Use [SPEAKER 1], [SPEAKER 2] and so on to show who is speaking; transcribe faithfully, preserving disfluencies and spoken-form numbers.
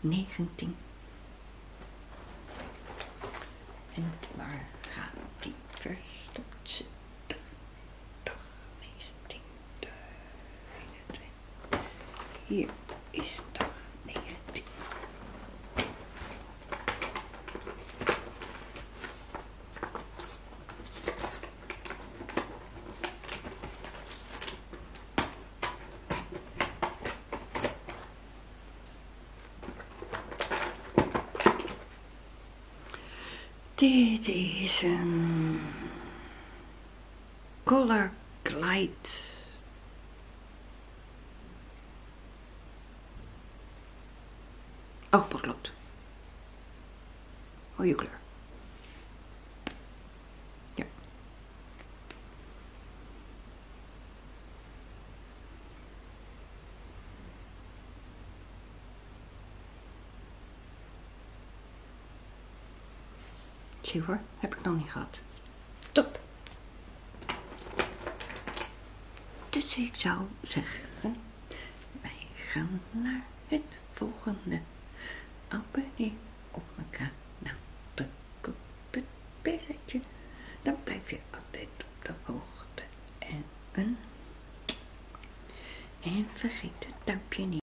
[SPEAKER 1] negentien. En waar gaat die verstopt zitten? Dag negentien, dag eenentwintig. Hier is dag negentien. Dit is een Color Glide oogpotlood. Mooie kleur. Ja. Zie hoor, heb ik nog niet gehad. Top. Dus ik zou zeggen, wij gaan naar het volgende. Abonneer op mijn kanaal. Druk op het belletje. Dan blijf je altijd op de hoogte. En, en vergeet het duimpje niet.